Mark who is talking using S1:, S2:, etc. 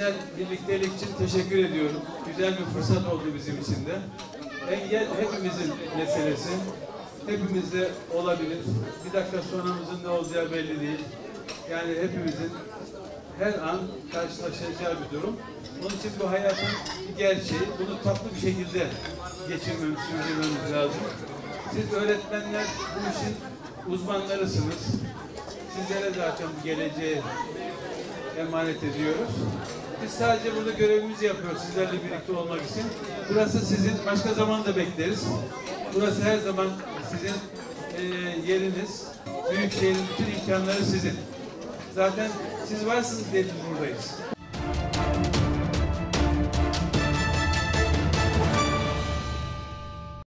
S1: güzel birliktelik için teşekkür ediyorum. Güzel bir fırsat oldu bizim için de. Engel hepimizin meselesi. Hepimizde olabilir. Bir dakika sonramızın ne olacağı belli değil. Yani hepimizin her an karşılaşacağı bir durum. Onun için bu hayatın bir gerçeği. Bunu tatlı bir şekilde geçirmemiz, sürdürmemiz lazım. Siz öğretmenler bu işin uzmanlarısınız. Sizlere zaten bu geleceği emanet ediyoruz. Biz sadece burada görevimizi yapıyoruz sizlerle birlikte olmak için. Burası sizin, başka zaman da bekleriz. Burası her zaman sizin yeriniz. Büyükşehir'in bütün imkanları sizin. Zaten siz varsınız diye biz buradayız.